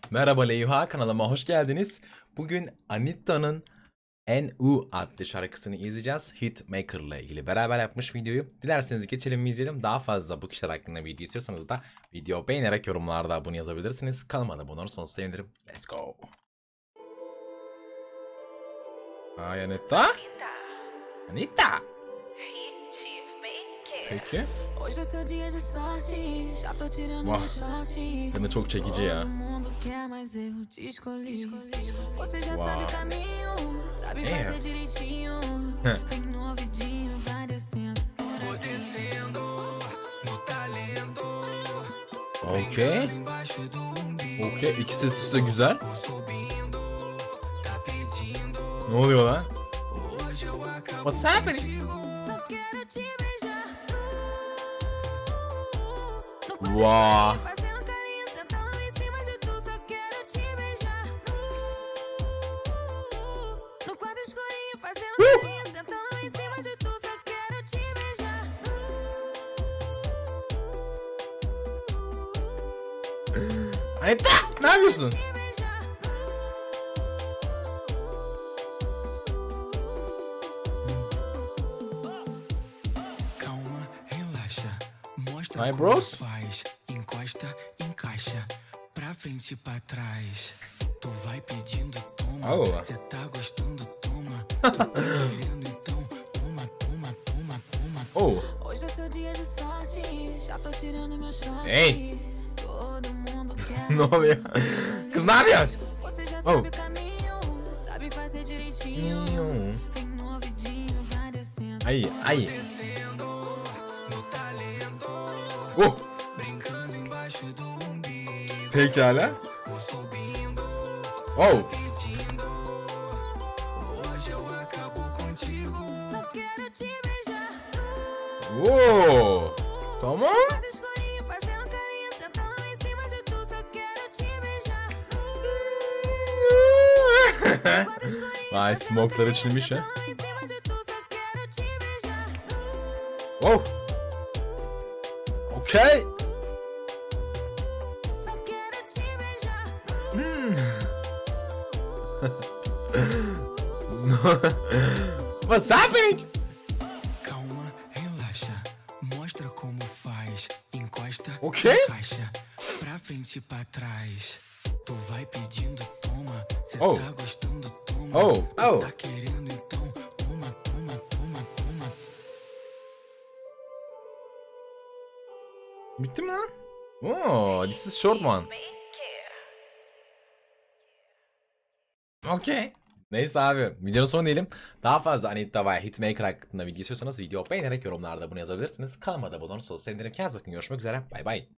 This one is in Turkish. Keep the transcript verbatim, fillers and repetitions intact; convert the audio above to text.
Merhaba Leyha, kanalıma hoş geldiniz. Bugün Anitta'nın N U adlı şarkısını izleyeceğiz. Hitmaker ile ilgili beraber yapmış videoyu. Dilerseniz geçelim mi izleyelim. Daha fazla bu kişiler hakkında video istiyorsanız da video beğenerek yorumlarda bunu yazabilirsiniz. Kanalıma da abone olursanız sevinirim. Let's go. Hi Anitta. Anitta. Peki. Hoje é seu dia de sorte, já tô tirando Vah. meu short. Hem de çok çekici ya. Todo mundo quer, mas eu te escolhi. Você já Uau. sabe o caminho, sabe É. fazer direitinho. Vem no ouvidinho, vai descendo. Vou descendo no talento. Okey. Okey. İkisi de de güzel. Ne oluyor lan? What's happening? Só quero te beijar. No Uau. fazendo carinho, sentando em cima de tu. Só quero te beijar. No quarto escurinho, fazendo carinho, sentando em cima de tu. Só quero te beijar. Anitta, ne yapıyorsun? Te beijar. Calma, relaxa, mostra Hi, como bros. faz. Encosta, encaixa, pra frente e pra trás. Tu vai pedindo, toma. Oh. Cê tá gostando, toma. Tu tá querendo, então toma, toma, toma, toma. Oh. Hoje é seu dia de sorte, já tô tirando meu short. Ei. Todo mundo quer. Ne mas oluyor? eu te escolhi. Kız ne yapıyorsun? Você já Oh. sabe o caminho, sabe fazer direitinho. Vem no ouvidinho, vai descendo. Ay ay. No talento, Oh. brincando embaixo do umbigo. Pekala. Vou subindo, Oh. pedindo. Hoje eu acabo contigo. Só quero te beijar. Oh. Tamam. Quarto escurinho, fazendo carinho, sentando em cima de tu. Só quero te beijar. Quarto escurinho, Vay, fazendo smoke'lar carinho, açılmış ha. sentando em cima de tu. Só quero te beijar. Oh. Okay. Só quero te beijar. What's happening? Calma, relaxa, mostra como faz. Encosta, Ok. encaixa, pra frente e pra trás. Tu vai pedindo, toma. Cê Oh. tá gostando, toma. Oh, Tu oh. tá querendo, então toma, toma, toma, toma. Bitti mi lan? Oh, this is short one. Okay. Neyse abi, videonun sonu diyelim. Daha fazla Anitta veya Hitmaker hakkında video istiyorsanız video beğenerek yorumlarda bunu yazabilirsiniz. Kanalıma da abone olursanız sevinirim. Kendinize bakın, görüşmek üzere. Bay bay.